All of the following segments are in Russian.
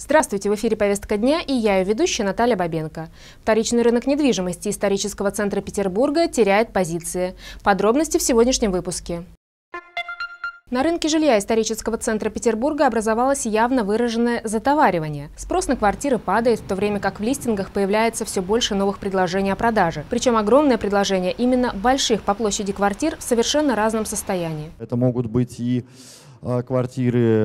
Здравствуйте, в эфире «Повестка дня» и я, ее ведущая Наталья Бабенко. Вторичный рынок недвижимости исторического центра Петербурга теряет позиции. Подробности в сегодняшнем выпуске. На рынке жилья исторического центра Петербурга образовалось явно выраженное затоваривание. Спрос на квартиры падает, в то время как в листингах появляется все больше новых предложений о продаже. Причем огромное предложение именно больших по площади квартир в совершенно разном состоянии. Это могут быть и квартиры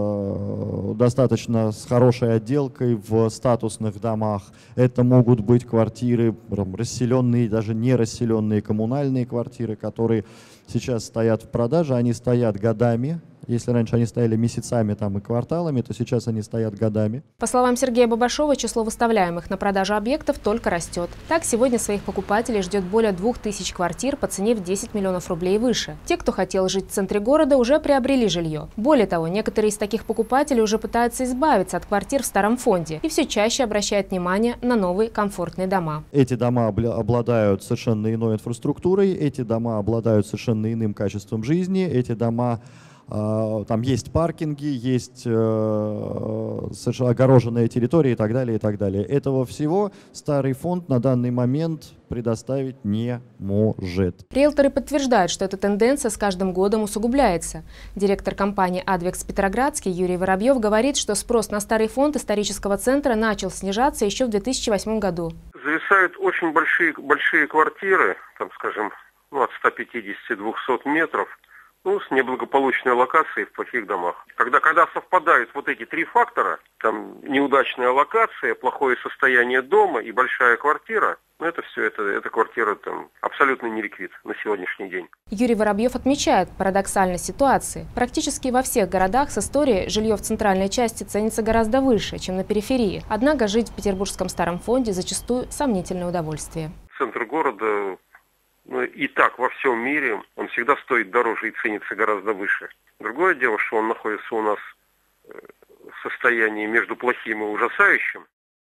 достаточно с хорошей отделкой в статусных домах. Это могут быть квартиры расселенные, даже не расселенные коммунальные квартиры, которые сейчас стоят в продаже. Они стоят годами. Если раньше они стояли месяцами и кварталами, то сейчас они стоят годами. По словам Сергея Бабашова, число выставляемых на продажу объектов только растет. Так, сегодня своих покупателей ждет более 2000 квартир по цене в 10 миллионов рублей и выше. Те, кто хотел жить в центре города, уже приобрели жилье. Более того, некоторые из таких покупателей уже пытаются избавиться от квартир в старом фонде и все чаще обращают внимание на новые комфортные дома. Эти дома обладают совершенно иной инфраструктурой, эти дома обладают совершенно иным качеством жизни, эти дома... Там есть паркинги, есть совершенно огороженная территория и так далее, и так далее. Этого всего старый фонд на данный момент предоставить не может. Риэлторы подтверждают, что эта тенденция с каждым годом усугубляется. Директор компании «Адвекс Петроградский» Юрий Воробьев говорит, что спрос на старый фонд исторического центра начал снижаться еще в 2008 году. Зависают очень большие квартиры, там, скажем, от 150-200 метров. С неблагополучной локацией в плохих домах. Когда совпадают вот эти три фактора, там неудачная локация, плохое состояние дома и большая квартира, эта квартира там абсолютно не ликвид на сегодняшний день. Юрий Воробьев отмечает парадоксальность ситуации. Практически во всех городах с историей жилье в центральной части ценится гораздо выше, чем на периферии. Однако жить в петербургском старом фонде зачастую сомнительное удовольствие. Центр города... и так во всем мире он всегда стоит дороже и ценится гораздо выше. Другое дело, что он находится у нас в состоянии между плохим и ужасающим.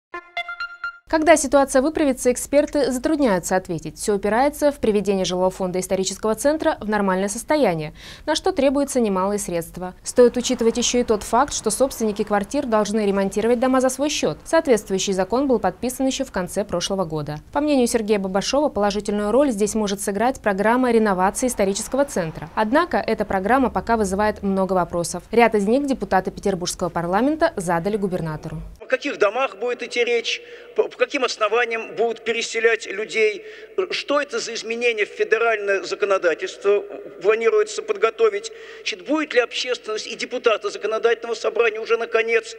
Когда ситуация выправится, эксперты затрудняются ответить. Все упирается в приведение жилого фонда исторического центра в нормальное состояние, на что требуются немалые средства. Стоит учитывать еще и тот факт, что собственники квартир должны ремонтировать дома за свой счет. Соответствующий закон был подписан еще в конце прошлого года. По мнению Сергея Бабашова, положительную роль здесь может сыграть программа реновации исторического центра. Однако эта программа пока вызывает много вопросов. Ряд из них депутаты Петербургского парламента задали губернатору. О каких домах будет идти речь? По каким основаниям будут переселять людей? Что это за изменения в федеральное законодательство планируется подготовить? Будет ли общественность и депутаты законодательного собрания уже наконец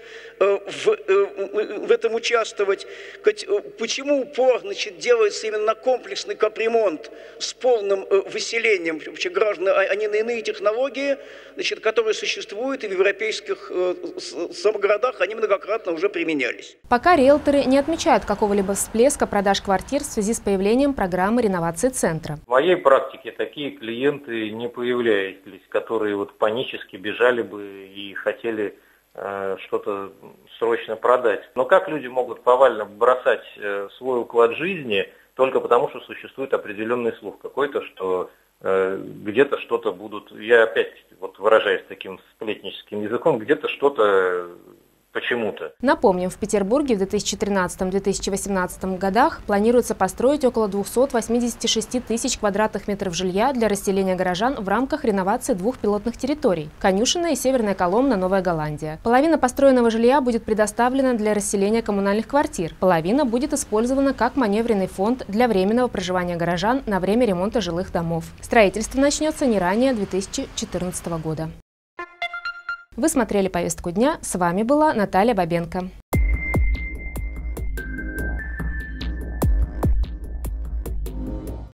в этом участвовать? Почему упор делается именно на комплексный капремонт с полным выселением граждан, а не на иные технологии, которые существуют и в европейских городах, они многократно уже применялись? Пока риэлторы не отмечают какого-либо всплеска продаж квартир в связи с появлением программы реновации центра. В моей практике такие клиенты не появлялись, которые панически бежали бы и хотели что-то срочно продать. Но как люди могут повально бросать свой уклад жизни только потому, что существует определенный слух какой-то, что где-то что-то будут, я опять выражаясь таким сплетническим языком, где-то что-то почему-то. Напомним, в Петербурге в 2013-2018 годах планируется построить около 286 тысяч квадратных метров жилья для расселения горожан в рамках реновации двух пилотных территорий – Конюшина и Северная Коломна, Новая Голландия. Половина построенного жилья будет предоставлена для расселения коммунальных квартир. Половина будет использована как маневренный фонд для временного проживания горожан на время ремонта жилых домов. Строительство начнется не ранее 2014 года. Вы смотрели «Повестку дня». С вами была Наталья Бабенко.